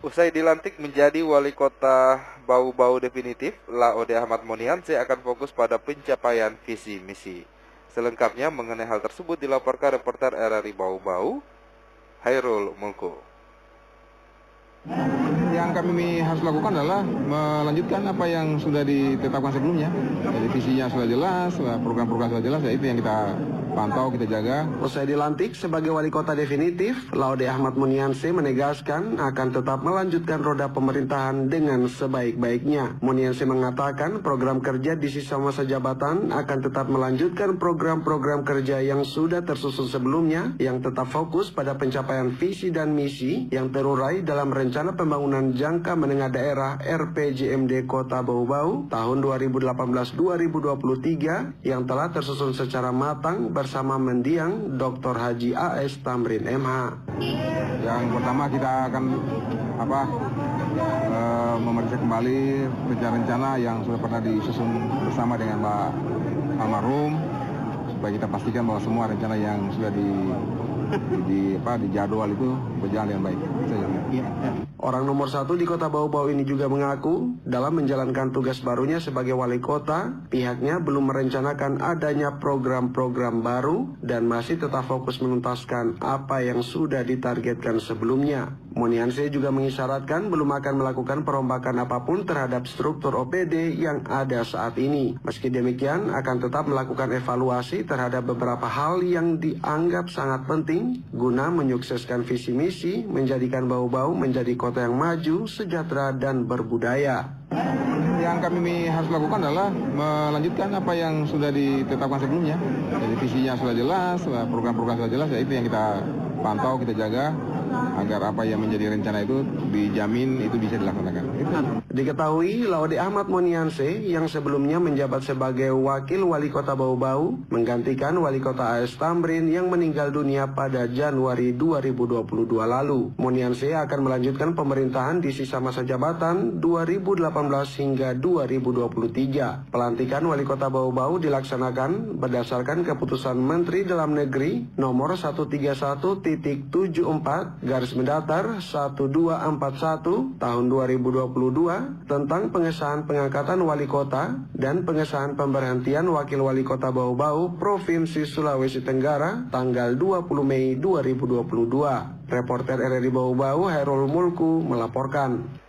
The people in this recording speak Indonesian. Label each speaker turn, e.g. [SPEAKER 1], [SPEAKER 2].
[SPEAKER 1] Usai dilantik menjadi wali kota Bau-Bau definitif, Laode Ahmad Monianse akan fokus pada pencapaian visi misi. Selengkapnya mengenai hal tersebut dilaporkan reporter RRI Bau-Bau, Hairul Mulku.
[SPEAKER 2] Yang kami harus lakukan adalah melanjutkan apa yang sudah ditetapkan sebelumnya. Jadi visinya sudah jelas, program-program sudah jelas, ya itu yang kita pantau, kita jaga.
[SPEAKER 3] Usai dilantik sebagai wali kota definitif, Laode Ahmad Monianse menegaskan akan tetap melanjutkan roda pemerintahan dengan sebaik-baiknya. Monianse mengatakan program kerja di sisa masa jabatan akan tetap melanjutkan program-program kerja yang sudah tersusun sebelumnya, yang tetap fokus pada pencapaian visi dan misi yang terurai dalam rencana pembangunan jangka menengah daerah RPJMD Kota Bau-Bau tahun 2018-2023 yang telah tersusun secara matang bersama mendiang Dr. Haji A.S. Tamrin MH.
[SPEAKER 2] Yang pertama kita akan memeriksa kembali rencana-rencana yang sudah pernah disusun bersama dengan Mbak almarhum, supaya kita pastikan bahwa semua rencana yang sudah di jadwal itu berjalan dengan baik.
[SPEAKER 3] Orang nomor 1 di kota Bau-Bau ini juga mengaku dalam menjalankan tugas barunya sebagai wali kota, pihaknya belum merencanakan adanya program-program baru dan masih tetap fokus menuntaskan apa yang sudah ditargetkan sebelumnya. Monianse juga mengisyaratkan belum akan melakukan perombakan apapun terhadap struktur OPD yang ada saat ini. Meski demikian, akan tetap melakukan evaluasi terhadap beberapa hal yang dianggap sangat penting guna menyukseskan visi misi menjadikan Bau-Bau menjadi kota yang maju, sejahtera, dan berbudaya.
[SPEAKER 2] Yang kami harus lakukan adalah melanjutkan apa yang sudah ditetapkan sebelumnya. Jadi visinya sudah jelas, program-program sudah jelas, ya itu yang kita pantau, kita jaga agar apa yang menjadi rencana itu dijamin itu bisa dilaksanakan.
[SPEAKER 3] Diketahui Laode Ahmad Monianse yang sebelumnya menjabat sebagai wakil wali kota Bau-Bau menggantikan wali kota A.S. Tamrin yang meninggal dunia pada Januari 2022 lalu. Monianse akan melanjutkan pemerintahan di sisa masa jabatan 2018 hingga 2023. Pelantikan wali kota Bau-Bau dilaksanakan berdasarkan keputusan Menteri Dalam Negeri nomor 131.74/1241 tahun 2022 tentang pengesahan pengangkatan wali kota dan pengesahan pemberhentian wakil wali kota Bau-Bau Provinsi Sulawesi Tenggara tanggal 20 Mei 2022. Reporter RRI Bau-Bau Hairul Mulku melaporkan.